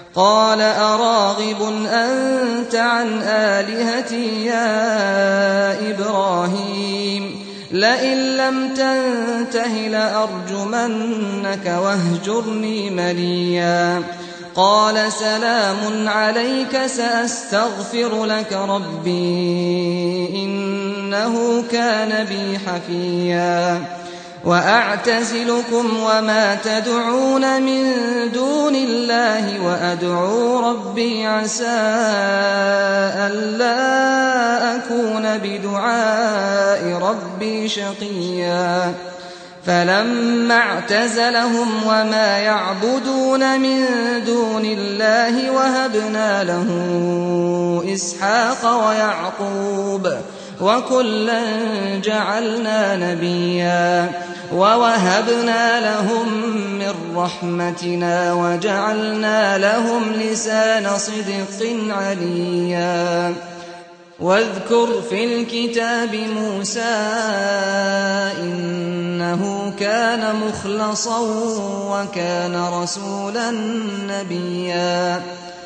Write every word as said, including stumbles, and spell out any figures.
قال أراغب أنت عن آلهتي يا إبراهيم لئن لم تنته لأرجمنك واهجرني مليا قال سلام عليك سأستغفر لك ربي إنه كان بي حفيا وأعتزلكم وما تدعون من دون الله وأدعو ربي عسى ألا أكون بدعاء ربي شقيا فلما اعتزلهم وما يعبدون من دون الله وهبنا له إسحاق ويعقوب وكلا جعلنا نبيا ووهبنا لهم من رحمتنا وجعلنا لهم لسان صدق عليا واذكر في الكتاب موسى إنه كان مخلصا وكان رسولا نبيا